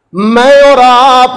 मैं और आप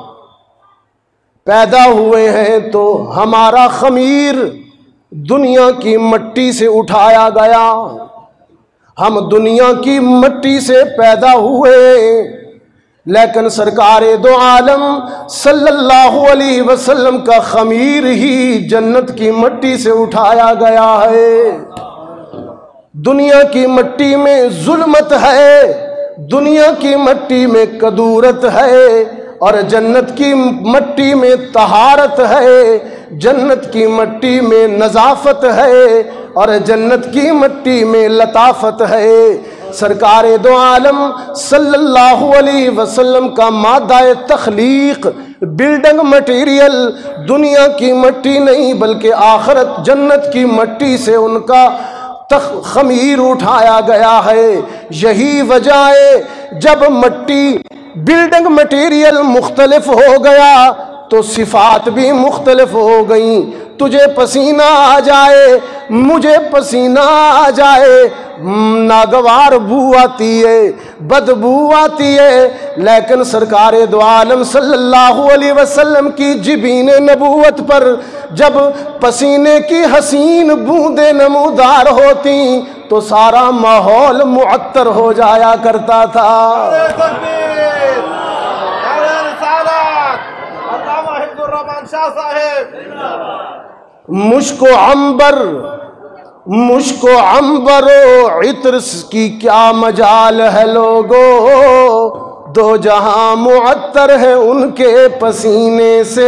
पैदा हुए हैं तो हमारा खमीर दुनिया की मिट्टी से उठाया गया। हम दुनिया की मिट्टी से पैदा हुए, लेकिन सरकारे दो आलम सल्लल्लाहु अलैहि वसल्लम का खमीर ही जन्नत की मिट्टी से उठाया गया है। दुनिया की मिट्टी में जुल्मत है, दुनिया की मिट्टी में कदूरत है, और जन्नत की मिट्टी में तहारत है, जन्नत की मिट्टी में नज़ाफत है, और जन्नत की मिट्टी में लताफत है। सरकारे दो आलम सल्लल्लाहु अलैहि वसल्लम का मादाए तख्लीक, बिल्डिंग मटेरियल दुनिया की मिट्टी नहीं बल्कि आखिरत जन्नत की मिट्टी से उनका खमीर उठाया गया है। यही वजह है जब मिट्टी बिल्डिंग मटेरियल मुख्तलिफ हो गया तो सिफात भी मुख्तलिफ हो गई। तुझे पसीना आ जाए, मुझे पसीना आ जाए, नागवार बू आती है, बदबू आती है, लेकिन सरकारे दो आलम सल्लल्लाहु अलैहि वसल्लम की जिबीन नबूवत पर जब पसीने की हसीन बूंदे नमूदार होती तो सारा माहौल मुअत्तर हो जाया करता था। मुश्को अंबरो इत्र की क्या मजाल है लोगो, दो जहां मुअत्तर है उनके पसीने से।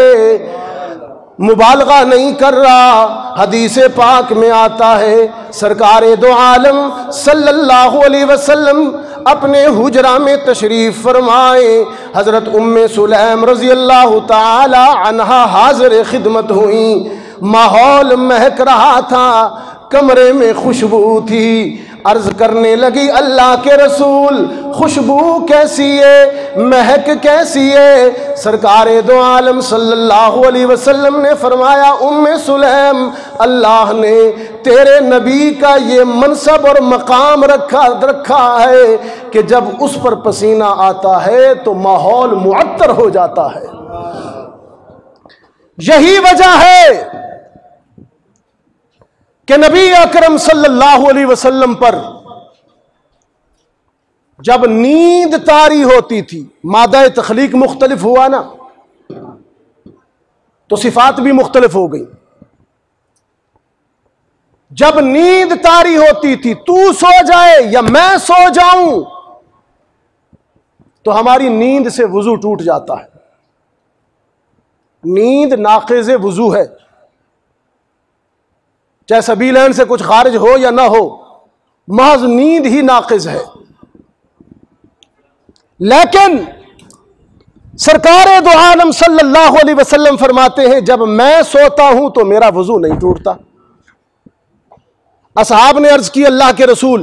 मुबालगा नहीं कर रहा, हदीस पाक में आता है सरकारे दो आलम सल्लल्लाहु अलैहि वसल्लम अपने हुजरा में तशरीफ फरमाए। हजरत उम्मे सुलैम रजी अल्लाह ताला अन्हा हाजिर खिदमत हुई। माहौल महक रहा था, कमरे में खुशबू थी। अर्ज करने लगी अल्लाह के रसूल, खुशबू कैसी है, महक कैसी है? सरकारे दो आलम सल्लल्लाहु अलैहि वसल्लम ने फरमाया उम्मे सुलैम, अल्लाह ने तेरे नबी का ये मनसब और मकाम रखा है कि जब उस पर पसीना आता है तो माहौल मुअत्तर हो जाता है। यही वजह है कि नबी अकरम सल्लल्लाहु अलैहि वसल्लम पर जब नींद तारी होती थी, मादा तख्लीक मुख्तलिफ हुआ ना, तो सिफात भी मुख्तलिफ हो गई। जब नींद तारी होती थी, तू सो जाए या मैं सो जाऊं, तो हमारी नींद से वुजू टूट जाता है। नींद नाक़िज़ वुजू है, चाहे सबीलैन से कुछ खारिज हो या ना हो, महज नींद ही नाक़िज़ है। लेकिन सरकारे दो आलम सल्लल्लाहु अलैहि वसल्लम फरमाते हैं जब मैं सोता हूं तो मेरा वजू नहीं टूटता। असहाब ने अर्ज की अल्लाह के रसूल,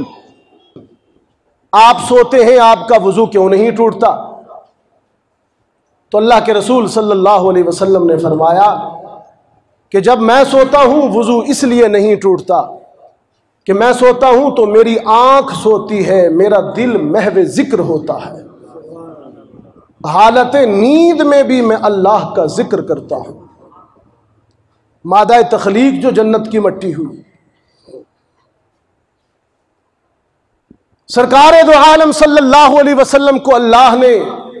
आप सोते हैं आपका वजू क्यों नहीं टूटता? तो अल्लाह के रसूल सल्लल्लाहु अलैहि वसल्लम ने फरमाया कि जब मैं सोता हूं वजू इसलिए नहीं टूटता कि मैं सोता हूं तो मेरी आंख सोती है, मेरा दिल महव जिक्र होता है। हालत नींद में भी मैं अल्लाह का जिक्र करता हूं। मादा तख्लीक जो जन्नत की मिट्टी हुई, सरकारे दो आलम सल्लल्लाहु अलैहि वसल्लम को अल्लाह ने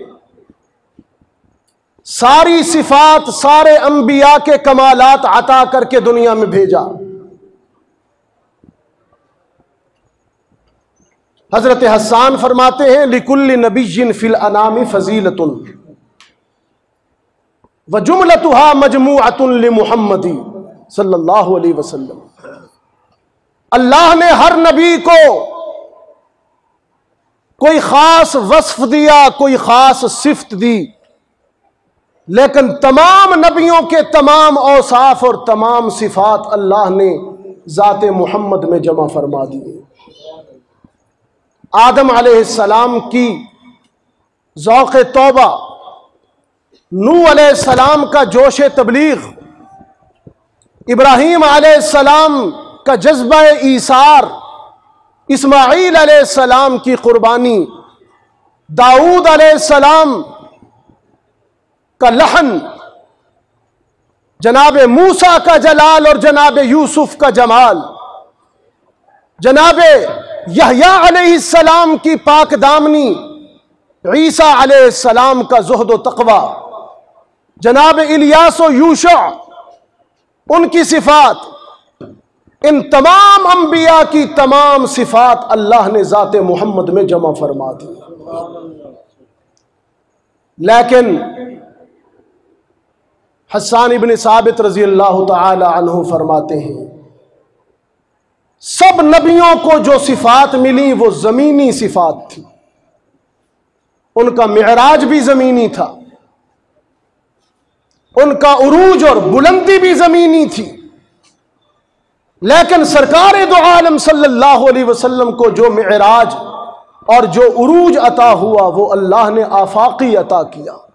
सारी सिफात, सारे अंबिया के कमालात अता करके दुनिया में भेजा। हजरत हसन फरमाते हैं लिकुल्लि नबिय्यिन फिल अनामी फजीलतुन व जुमलतुहा मजमूअतुन लि मुहम्मदी सल्लल्लाहु अलैहि वसल्लम। अल्लाह ने हर नबी को कोई खास वस्फ दिया, कोई खास सिफ्त दी, लेकिन तमाम नबियों के तमाम औसाफ और तमाम सिफात अल्लाह ने ज़ाते मोहम्मद में जमा फरमा दिए। आदम अलैहिस्सलाम की ज़ौक़े तौबा, नूह अलैहिस्सलाम का जोश तबलीग, इब्राहीम अलैहिस्सलाम का जज्बा ईसार, इस्माईल अलैहिस्सलाम की कुर्बानी, दाऊद अलैहिस्सलाम का लहन, जनाब मूसा का जलाल और जनाब यूसुफ का जमाल, जनाब यहया अलैहिस्सलाम की पाक दामनी, ईसा अलैहिस्सलाम का ज़ुहद व तक़वा, जनाब इलियास व यूशा उनकी सिफात, इन तमाम अंबिया की तमाम सिफात अल्लाह ने ज़ाते मोहम्मद में जमा फरमा दी। लेकिन हस्सान इब्न साबित रजी अल्लाह तआला अन्हु फरमाते हैं, सब नबियों को जो सिफात मिली वो जमीनी सिफात थी। उनका मिअराज भी जमीनी था, उनका उरूज और बुलंदी भी जमीनी थी। लेकिन सरकार दो आलम सल्लल्लाहु अलैहि वसल्लम को जो मिअराज और जो उरूज अता हुआ वो अल्लाह ने आफाकी अता किया।